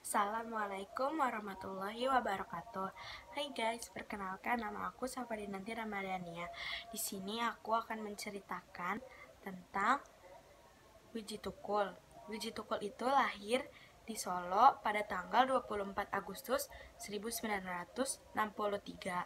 Assalamualaikum warahmatullahi wabarakatuh. Hai guys, perkenalkan nama aku Safadinanti Ramadhania. Di sini aku akan menceritakan tentang Wiji Tukul. Wiji Tukul itu lahir di Solo pada tanggal 24 Agustus 1963.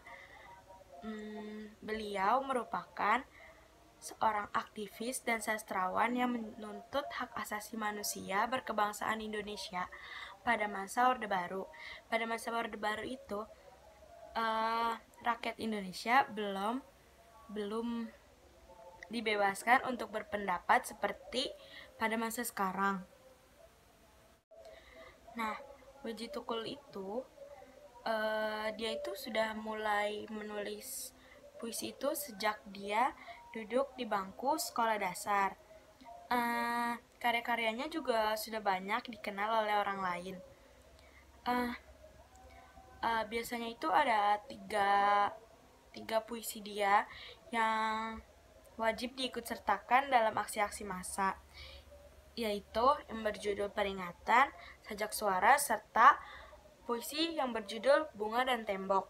Beliau merupakan seorang aktivis dan sastrawan yang menuntut hak asasi manusia berkebangsaan Indonesia pada masa Orde Baru. Pada masa Orde Baru itu, rakyat Indonesia belum dibebaskan untuk berpendapat seperti pada masa sekarang. Nah, Wiji Tukul itu dia itu sudah mulai menulis puisi itu sejak dia duduk di bangku sekolah dasar. Karya-karyanya juga sudah banyak dikenal oleh orang lain. Biasanya itu ada tiga puisi dia yang wajib diikut sertakan dalam aksi-aksi massa, yaitu yang berjudul Peringatan, Sajak Suara, serta puisi yang berjudul Bunga dan Tembok.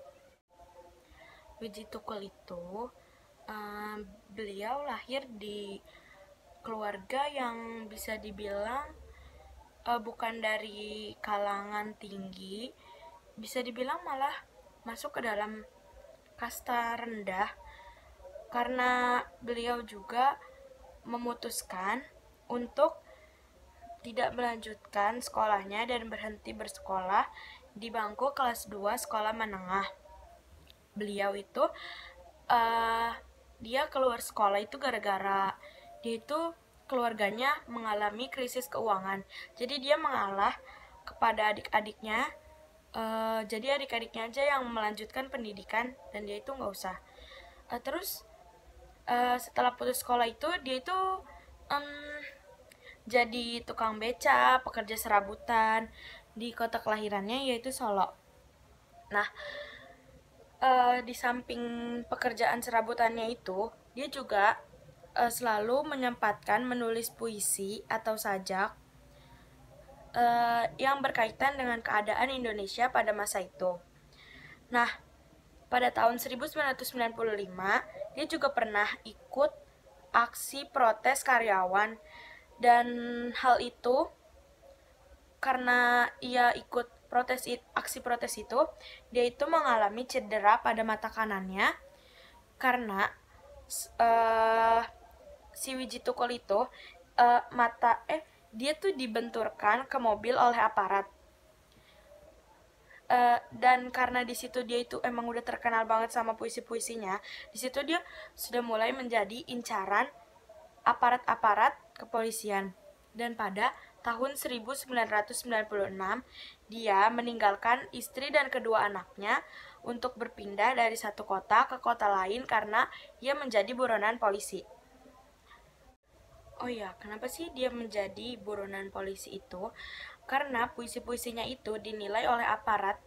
Wiji Tukul itu beliau lahir di keluarga yang bisa dibilang bukan dari kalangan tinggi, bisa dibilang malah masuk ke dalam kasta rendah, karena beliau juga memutuskan untuk tidak melanjutkan sekolahnya dan berhenti bersekolah di bangku kelas 2 sekolah menengah. Beliau itu dia keluar sekolah itu gara-gara dia itu keluarganya mengalami krisis keuangan. Jadi dia mengalah kepada adik-adiknya. Jadi adik-adiknya aja yang melanjutkan pendidikan dan dia itu nggak usah. Terus setelah putus sekolah itu dia itu jadi tukang beca, pekerja serabutan di kota kelahirannya yaitu Solo. Nah, di samping pekerjaan serabutannya itu, dia juga selalu menyempatkan menulis puisi atau sajak yang berkaitan dengan keadaan Indonesia pada masa itu. Nah, pada tahun 1995, dia juga pernah ikut aksi protes karyawan, dan hal itu karena ia ikut aksi protes itu, dia itu mengalami cedera pada mata kanannya karena si Wiji Tukul itu dia tuh dibenturkan ke mobil oleh aparat. Dan karena di situ dia itu emang udah terkenal banget sama puisi-puisinya, di situ dia sudah mulai menjadi incaran aparat-aparat kepolisian. Dan pada tahun 1996, dia meninggalkan istri dan kedua anaknya untuk berpindah dari satu kota ke kota lain karena ia menjadi buronan polisi. Oh ya, kenapa sih dia menjadi buronan polisi itu? Karena puisi-puisinya itu dinilai oleh aparat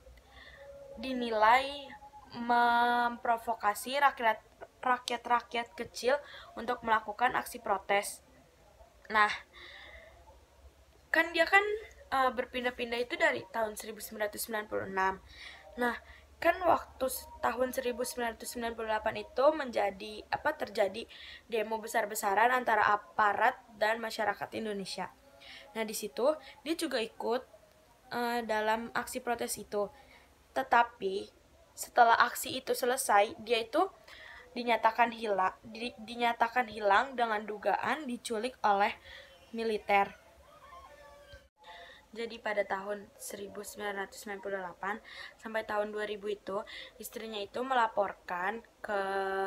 memprovokasi rakyat kecil untuk melakukan aksi protes. Nah, kan dia kan berpindah-pindah itu dari tahun 1996. Nah, kan waktu tahun 1998 itu terjadi demo besar-besaran antara aparat dan masyarakat Indonesia. Nah, di situ dia juga ikut dalam aksi protes itu. Tetapi setelah aksi itu selesai, dia itu dinyatakan hilang dengan dugaan diculik oleh militer. Jadi pada tahun 1998 sampai tahun 2000 itu, istrinya itu melaporkan ke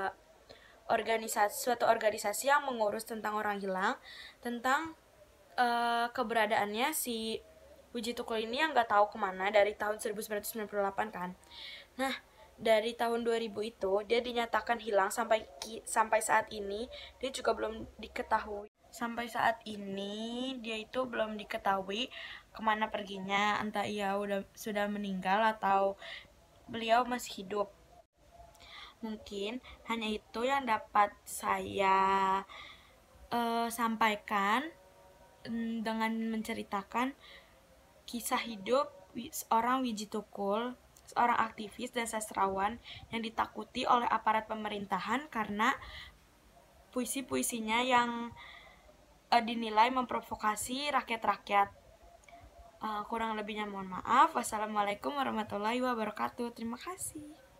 suatu organisasi yang mengurus tentang orang hilang, tentang keberadaannya si Wiji Tukul ini yang nggak tahu kemana dari tahun 1998 kan. Nah, dari tahun 2000 itu dia dinyatakan hilang sampai saat ini dia juga belum diketahui. Sampai saat ini dia itu belum diketahui kemana perginya, entah ia sudah meninggal atau beliau masih hidup. Mungkin hanya itu yang dapat saya sampaikan dengan menceritakan kisah hidup seorang Wiji Tukul, seorang aktivis dan sastrawan yang ditakuti oleh aparat pemerintahan karena puisi-puisinya yang dinilai memprovokasi rakyat-rakyat. Kurang lebihnya mohon maaf. Wassalamualaikum warahmatullahi wabarakatuh. Terima kasih.